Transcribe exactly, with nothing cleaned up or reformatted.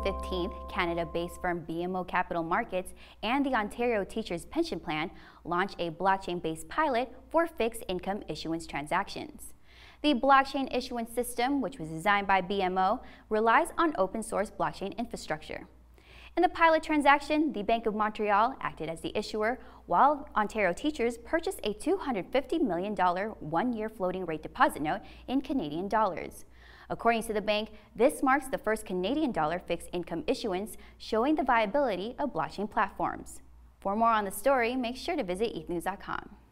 fifteenth, Canada-based firm B M O Capital Markets and the Ontario Teachers Pension Plan launched a blockchain-based pilot for fixed income issuance transactions. The blockchain issuance system, which was designed by B M O, relies on open-source blockchain infrastructure. In the pilot transaction, the Bank of Montreal acted as the issuer, while Ontario Teachers purchased a two hundred fifty million dollars one-year floating rate deposit note in Canadian dollars. According to the bank, this marks the first Canadian dollar fixed income issuance, showing the viability of blockchain platforms. For more on the story, make sure to visit E T H news dot com.